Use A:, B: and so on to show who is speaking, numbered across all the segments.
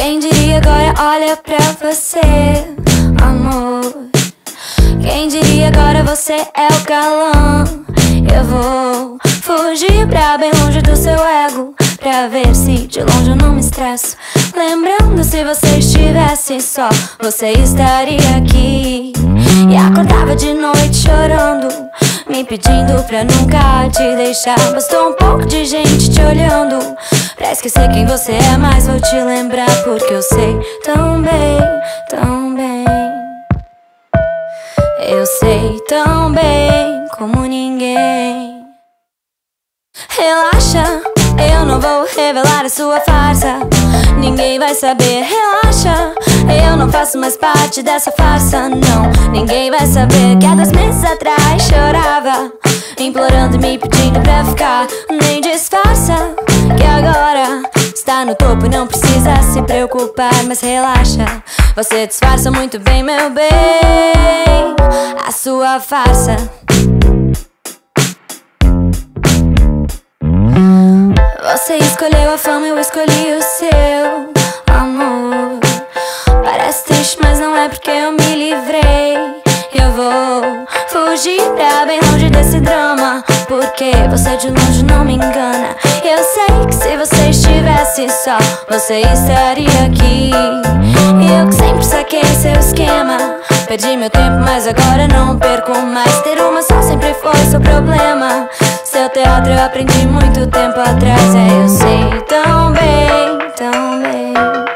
A: Quem diria agora olha pra você, amor. Quem diria agora você é o galã. Eu vou fugir pra bem longe do seu ego, pra ver se de longe eu não me estresso. Lembrando, se você estivesse só, você estaria aqui. E acordava de noite chorando, me pedindo pra nunca te deixar. Bastou um pouco de gente te olhando pra esquecer quem você é, mas vou te lembrar porque eu sei tão bem, tão bem. Eu sei tão bem como ninguém. Relaxa, eu não vou revelar a sua farsa. Ninguém vai saber, relaxa. Eu não faço mais parte dessa farsa, não. Ninguém vai saber que há 2 meses atrás chorava, implorando e me pedindo pra ficar. Nem disfarça que agora está no topo e não precisa se preocupar. Mas relaxa, você disfarça muito bem, meu bem, a sua farsa. Você escolheu a fama, eu escolhi o seu amor. Parece triste, mas não é porque eu me livrei. Eu vou fugir pra bem longe desse drama, porque você de longe não me engana. Eu sei que se você estivesse só, você estaria aqui. Eu que sempre saquei seu esquema, perdi meu tempo, mas agora não perco mais. Ter uma só sempre foi seu problema. Seu teatro eu aprendi muito tempo atrás. Eu sei tão bem, tão bem.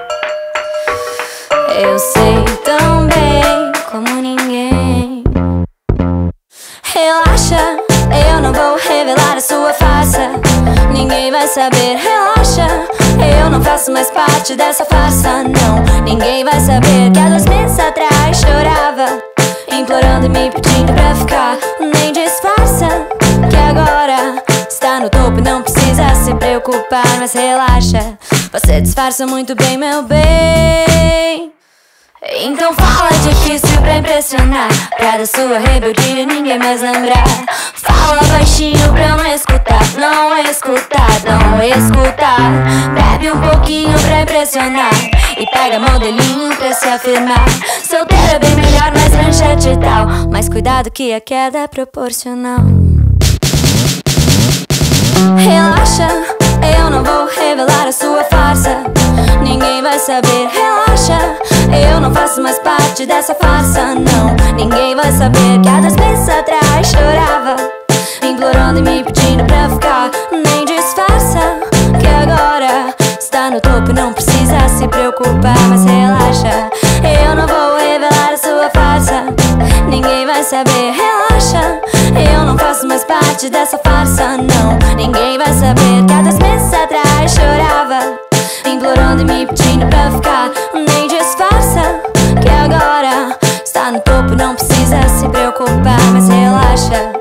A: Eu sei tão bem como ninguém. Relaxa, eu não vou revelar a sua farsa. Ninguém vai saber, relaxa. Eu não faço mais parte dessa farsa, não. Ninguém vai saber que há 2 meses atrás chorava, implorando e me pedindo pra ficar. Nem disfarça que agora está no topo e não precisa se preocupar. Mas relaxa, você disfarça muito bem, meu bem. Então fala difícil pra impressionar, pra da sua rebeldia ninguém mais lembrar. Fala baixinho pra eu não escutar, não escutar, não escutar. Bebe um pouquinho pra impressionar e pega modelinho pra se afirmar. Solteiro é bem melhor, mais manchete e tal, mas cuidado que a queda é proporcional. Relaxa, eu não vou revelar a sua farsa. Ninguém vai saber, relaxa. Eu não faço mais parte dessa farsa, não. Ninguém vai saber que há 2 meses atrás chorava, implorando e me pedindo pra ficar. Nem disfarça que agora está no topo e não precisa se preocupar. Mas relaxa, eu não vou revelar a sua farsa. Ninguém vai saber, relaxa. Eu não faço mais parte dessa farsa, não. Ninguém vai saber que há 2 meses atrás chorava, implorando e me pedindo pra ficar. Nem disfarça que agora está no topo, não precisa se preocupar. Mas relaxa,